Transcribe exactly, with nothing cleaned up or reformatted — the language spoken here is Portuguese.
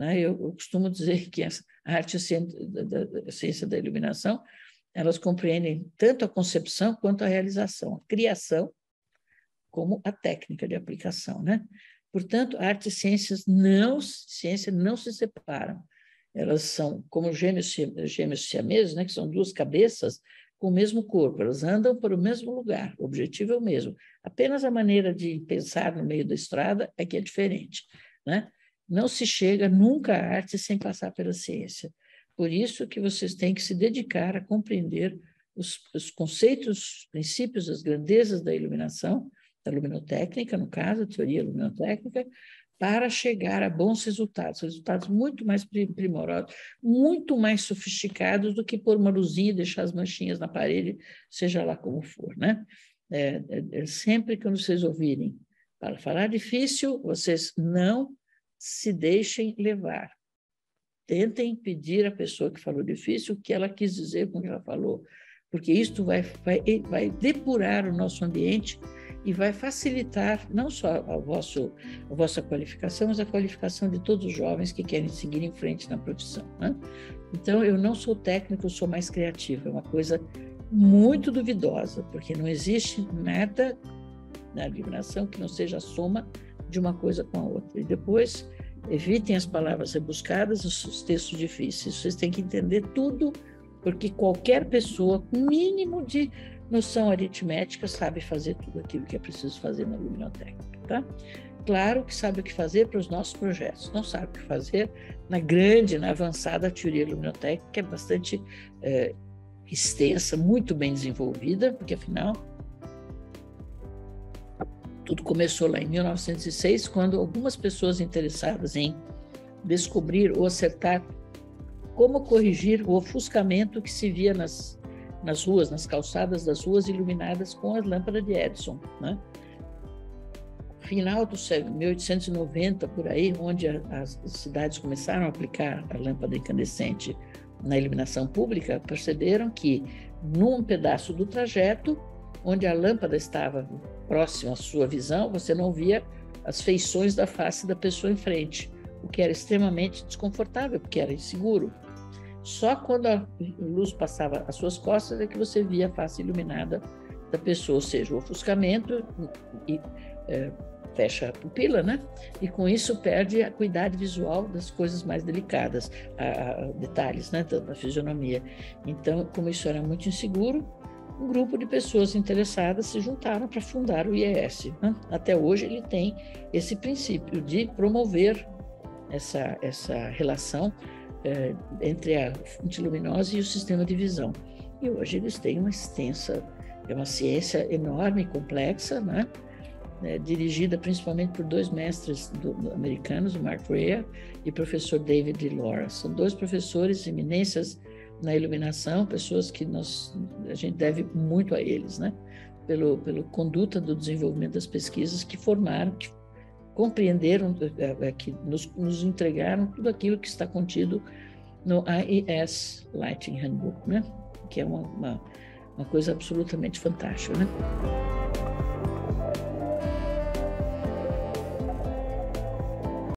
né? Eu, eu costumo dizer que a arte e a ciência da, da, a ciência da iluminação, elas compreendem tanto a concepção quanto a realização, a criação, como a técnica de aplicação, né? Portanto, arte e ciências não, ciência não se separam. Elas são como gêmeos, gêmeos siameses, né? Que são duas cabeças com o mesmo corpo, elas andam para o mesmo lugar, o objetivo é o mesmo. Apenas a maneira de pensar no meio da estrada é que é diferente, né? Não se chega nunca à arte sem passar pela ciência. Por isso que vocês têm que se dedicar a compreender os, os conceitos, os princípios, as grandezas da iluminação, da luminotécnica, no caso, a teoria luminotécnica, para chegar a bons resultados, resultados muito mais primorosos, muito mais sofisticados do que pôr uma luzinha e deixar as manchinhas na parede, seja lá como for, né? É, é, sempre que vocês ouvirem para falar difícil, vocês não se deixem levar. Tentem pedir à pessoa que falou difícil o que ela quis dizer com o que ela falou, porque isto vai, vai, vai depurar o nosso ambiente e vai facilitar não só a, vosso, a vossa qualificação, mas a qualificação de todos os jovens que querem seguir em frente na profissão, né? Então, eu não sou técnico, eu sou mais criativa, é uma coisa muito duvidosa, porque não existe nada na iluminação que não seja a soma de uma coisa com a outra. E depois, evitem as palavras rebuscadas, os textos difíceis. Vocês têm que entender tudo, porque qualquer pessoa com mínimo de noção aritmética sabe fazer tudo aquilo que é preciso fazer na luminotécnica, tá? Claro que sabe o que fazer para os nossos projetos, não sabe o que fazer na grande, na avançada teoria luminotécnica, que é bastante é, extensa, muito bem desenvolvida, porque afinal tudo começou lá em mil novecentos e seis, quando algumas pessoas interessadas em descobrir ou acertar como corrigir o ofuscamento que se via nas, nas ruas, nas calçadas das ruas iluminadas com a lâmpada de Edison, né? Final do século mil oitocentos e noventa, por aí, onde a, as cidades começaram a aplicar a lâmpada incandescente na iluminação pública, perceberam que num pedaço do trajeto, onde a lâmpada estava próxima à sua visão, você não via as feições da face da pessoa em frente, o que era extremamente desconfortável, porque era inseguro. Só quando a luz passava às suas costas é que você via a face iluminada da pessoa, ou seja, o ofuscamento e, é, fecha a pupila, né? E com isso perde a acuidade visual das coisas mais delicadas, a, a detalhes, né, da, da fisionomia. Então, como isso era muito inseguro, um grupo de pessoas interessadas se juntaram para fundar o I E S, né? Até hoje ele tem esse princípio de promover essa, essa relação é, entre a fonte luminosa e o sistema de visão. E hoje eles têm uma extensa, é uma ciência enorme e complexa, né? É, dirigida principalmente por dois mestres do, do, americanos, o Mark Rea e o professor David Laura. São dois professores eminências na iluminação, pessoas que nós, a gente deve muito a eles, né? Pelo, pelo conduta do desenvolvimento das pesquisas que formaram, que compreenderam, que nos, nos entregaram tudo aquilo que está contido no I E S Lighting Handbook, né? Que é uma, uma, uma coisa absolutamente fantástica, né?